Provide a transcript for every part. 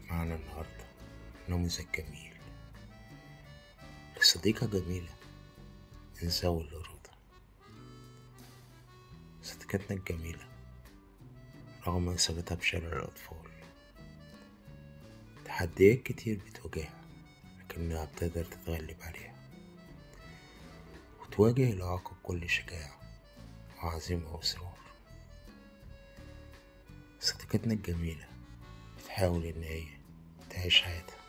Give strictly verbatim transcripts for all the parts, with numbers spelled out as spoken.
معنا النهاردة نموذج جميل لصديقة جميلة من ذوي الإرادة. صديقتنا الجميلة رغم إصابتها بشلل الأطفال تحديات كتير بتواجهها، لكنها بتقدر تتغلب عليها وتواجه الإعاقة بكل شجاعة وعزيمة وإصرار. صديقتنا الجميلة بتحاول إن هي تعيش حياتها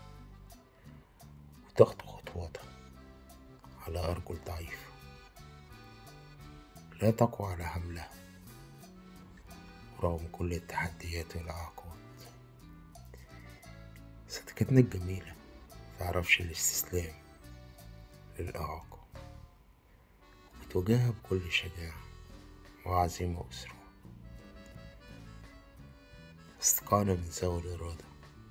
وتخطو خطواتها على أرجل ضعيفة لا تقوى على حملها رغم كل التحديات والإعاقات. صديقتنا الجميلة متعرفش الاستسلام للإعاقة وبتواجهها بكل شجاعة وعزيمة وإصرار. أصدقائنا من ذوي الإرادة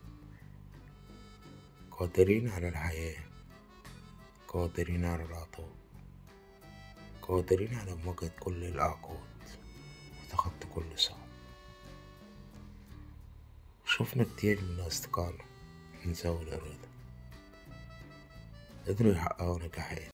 قادرين على الحياة، قادرين على العطاء، قادرين على مواجهة كل الإعاقات وتخطي كل صعب. شوفنا كتير من أصدقائنا من ذوي الإرادة قدروا يحققوا نجاحات